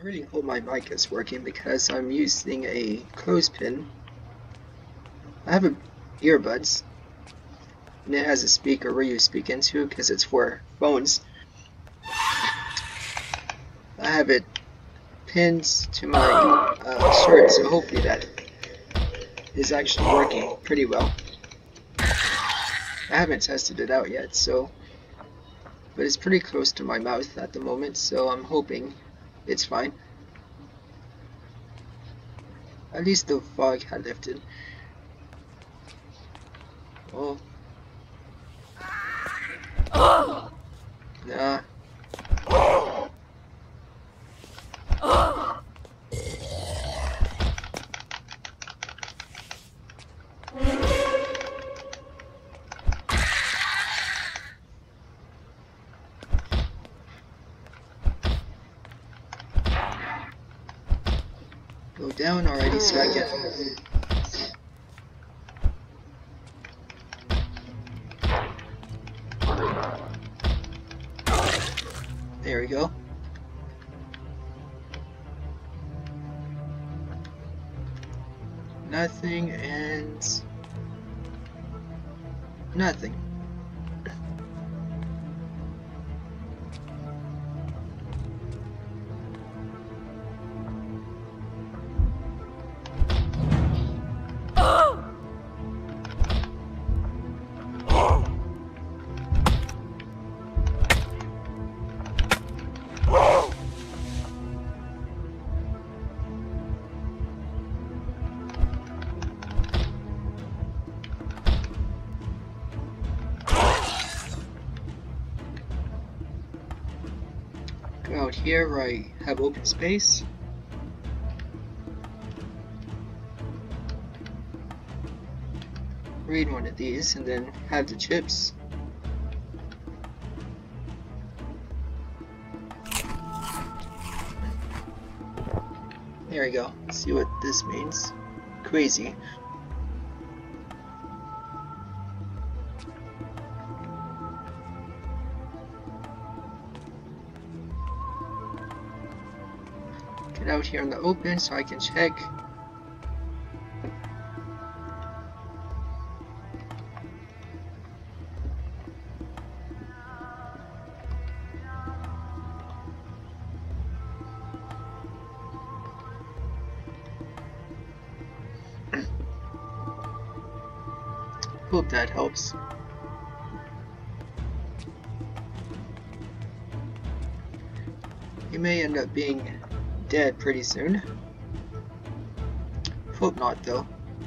really hope my mic is working because I'm using a clothespin. I have earbuds, and it has a speaker where you speak into because it's for phones. I have it pinned to my shirt, so hopefully that is actually working pretty well. I haven't tested it out yet, but it's pretty close to my mouth at the moment, so I'm hoping it's fine. At least the fog had lifted. Oh. Nah. Go down already so I get... There we go. Nothing and... nothing. Out here where I have open space. Read one of these and then have the chips. There we go. Let's see what this means. Crazy. Get out here in the open so I can check. Hope that helps. You may end up being dead pretty soon. Hope not though.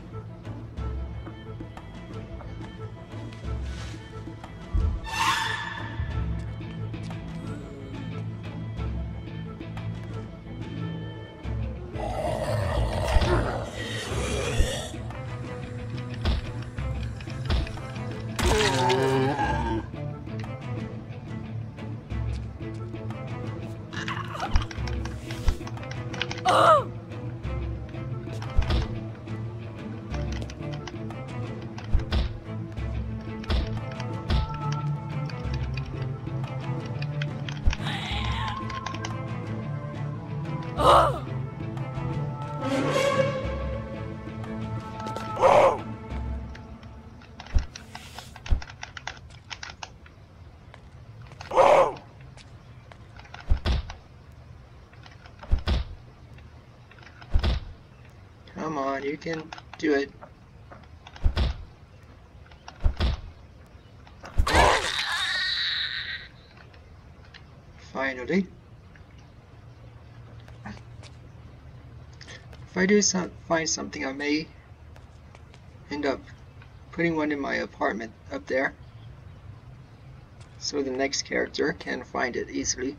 Come on, you can do it. Finally. If I do find something, I may end up putting one in my apartment up there, so the next character can find it easily.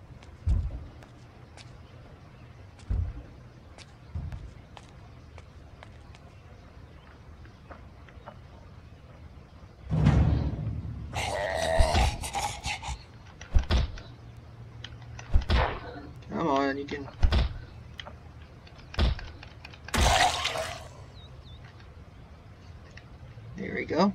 Come on, you can... There we go.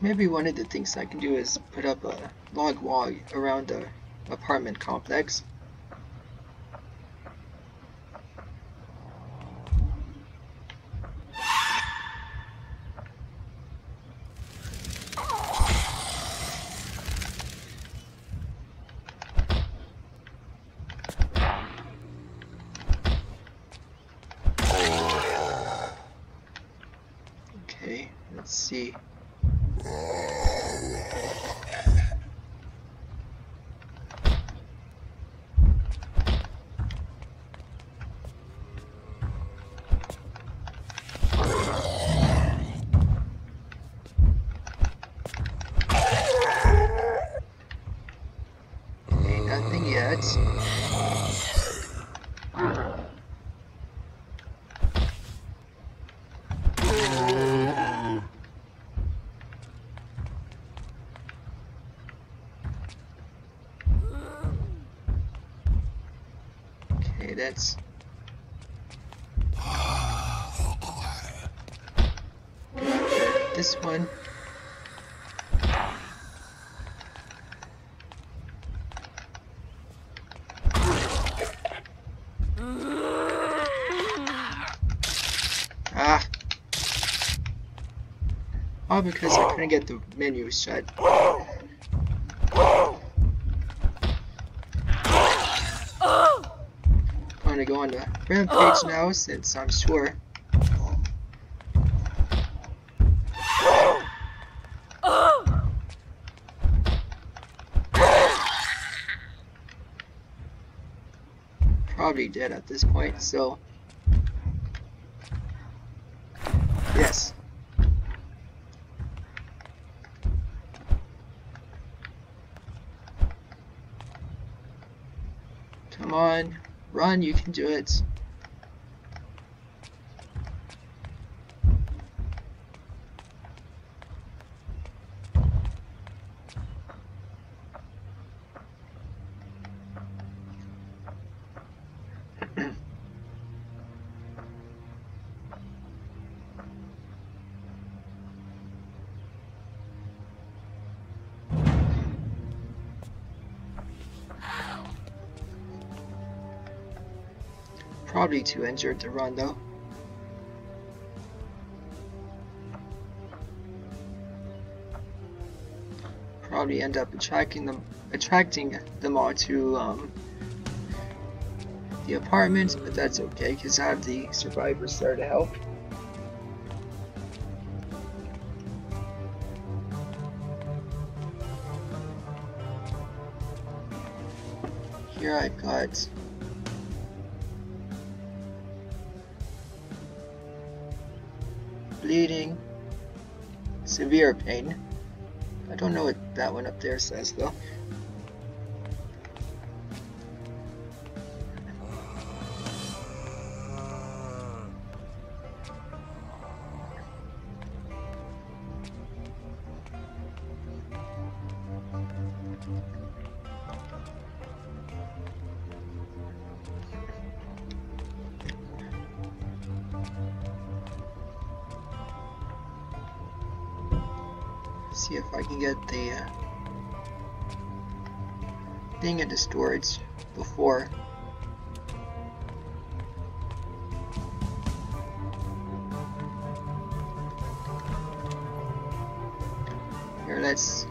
Maybe one of the things I can do is put up a log wall around the apartment complex. Okay, let's see. Okay, nothing yet. Okay, that's this one. Ah. All because I couldn't get the menu shut. I'm gonna go on the rampage now since I'm sure. Probably dead at this point, so yes. Come on, run, you can do it. Probably too injured to run though. Probably end up attracting them all to the apartment, but that's okay because I have the survivors there to help. Here I've got bleeding, severe pain. I don't know what that one up there says though. See if I can get the thing into storage before. Here, let's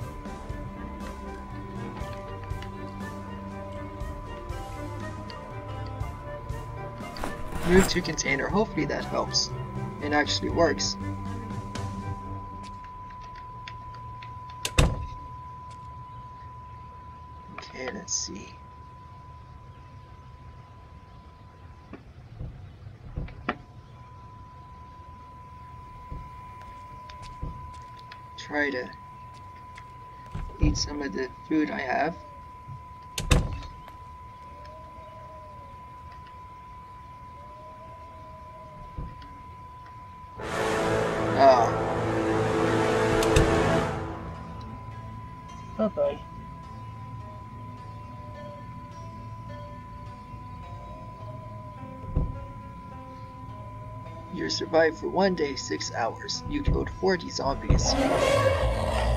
move to container. Hopefully that helps and actually works. Okay, let's see. Try to eat some of the food I have. Bye-bye. You survived for 1 day, 6 hours. You killed 40 zombies.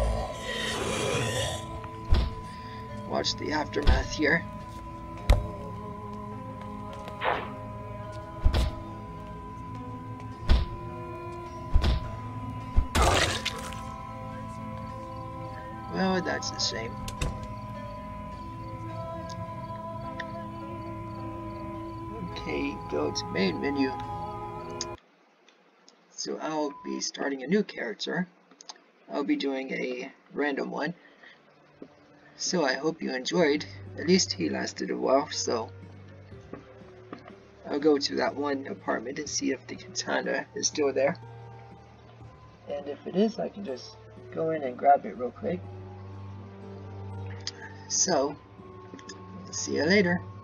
watch the aftermath here. Well, that's a shame. Okay, go to main menu. So I'll be starting a new character. I'll be doing a random one. So I hope you enjoyed. At least he lasted a while, so I'll go to that one apartment and see if the katana is still there. And if it is, I can just go in and grab it real quick. So, see you later.